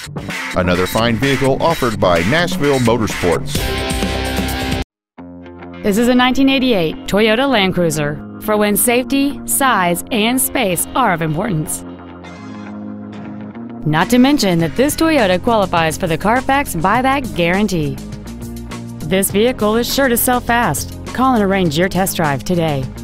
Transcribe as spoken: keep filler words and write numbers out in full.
Another fine vehicle offered by Nashville Motorsports. This is a nineteen eighty-eight Toyota Land Cruiser for when safety, size, and space are of importance. Not to mention that this Toyota qualifies for the Carfax buyback guarantee. This vehicle is sure to sell fast. Call and arrange your test drive today.